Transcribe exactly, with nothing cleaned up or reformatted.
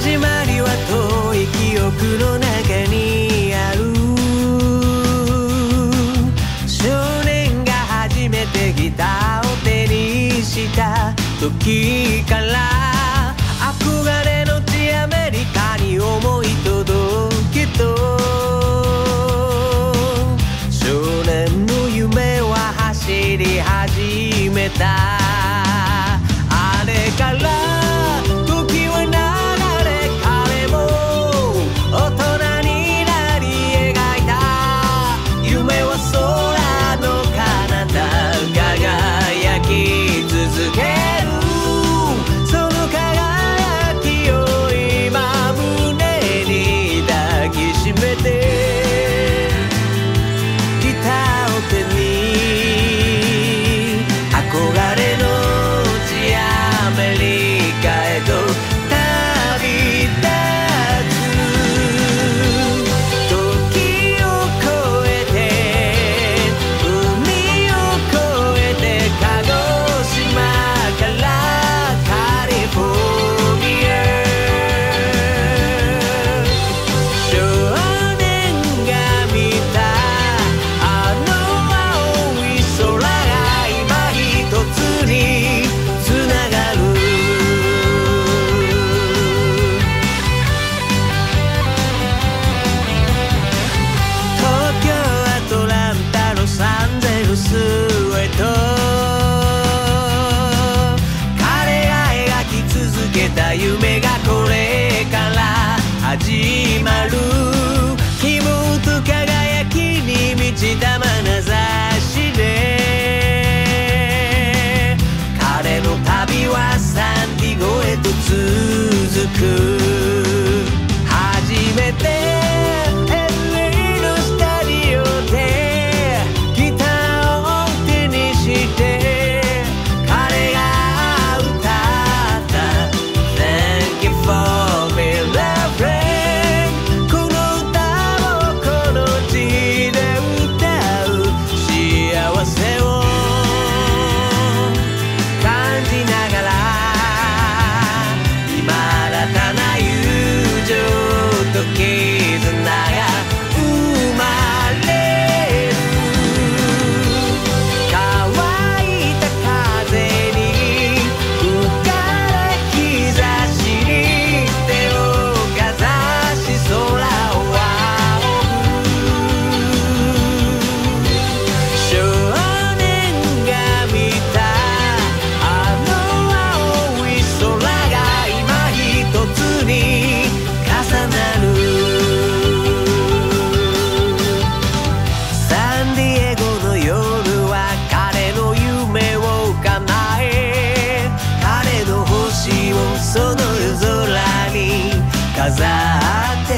始まりは遠い記憶の中にある。少年が初めてギターを手にした時から憧れの地アメリカに思い届けと、少年の夢は走り始めた。あれから時は流れ、彼も大人になり描いた夢は空の彼方輝き続ける。その輝きを今胸に抱きしめて、ギターを手に憧れの地アメリカへと旅立つ。時を越えて海を越えて鹿児島からカリフォルニア。少年が見たあの青い空が今一つにつながる。東京アトランタロサンゼルスへと彼が描き続けた夢がこれから始まる。希望と輝きに満ちた眼差しで彼の旅はサンディゴへと続く。初めて エルエー のスタジオでギターを手にして彼が歌った Thank you for being a friend。 この歌をこの地で歌う幸せを感じながら今新たな友情と絆が生まれる。乾いた風に吹かれ日差しに手をかざし空を仰ぐ。少年が見たあの青い空が今一つに重なる。サンディエゴの夜は彼の夢を叶え、彼の星をその夜空に飾って